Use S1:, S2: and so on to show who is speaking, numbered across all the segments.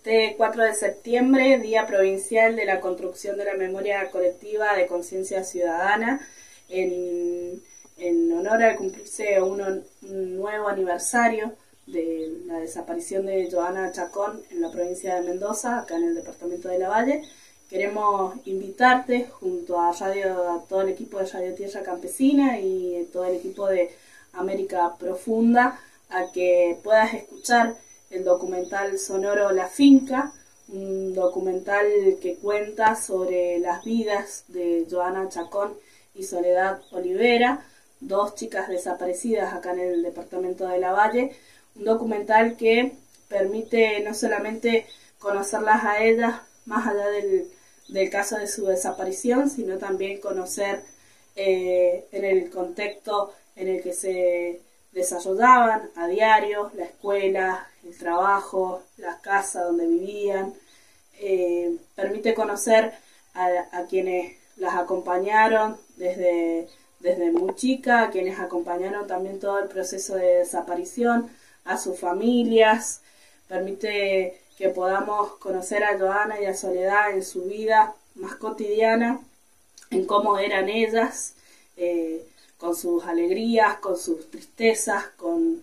S1: este 4 de septiembre, Día Provincial de la Construcción de la Memoria Colectiva de Conciencia Ciudadana, en honor al cumplirse un nuevo aniversario de la desaparición de Joana Chacón en la provincia de Mendoza, acá en el departamento de Lavalle. Queremos invitarte junto a todo el equipo de Radio Tierra Campesina y todo el equipo de América Profunda a que puedas escuchar el documental sonoro La Finca, un documental que cuenta sobre las vidas de Joana Chacón y Soledad Olivera, dos chicas desaparecidas acá en el departamento de Lavalle. Un documental que permite no solamente conocerlas a ellas más allá del caso de su desaparición, sino también conocer en el contexto en el que se desarrollaban a diario, la escuela, el trabajo, la casa donde vivían. Permite conocer a quienes las acompañaron desde muy chica, a quienes acompañaron también todo el proceso de desaparición, a sus familias. Permite que podamos conocer a Joana y a Soledad en su vida más cotidiana, en cómo eran ellas, con sus alegrías, con sus tristezas, con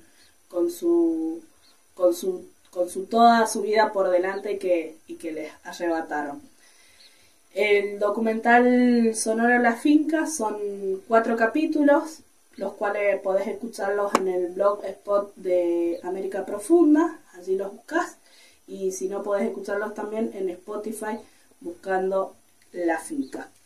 S1: toda su vida por delante y que les arrebataron. El documental sonoro La Finca son 4 capítulos, los cuales podés escucharlos en el blog spot de América Profunda, allí los buscás, y si no podés escucharlos también en Spotify buscando La Finca.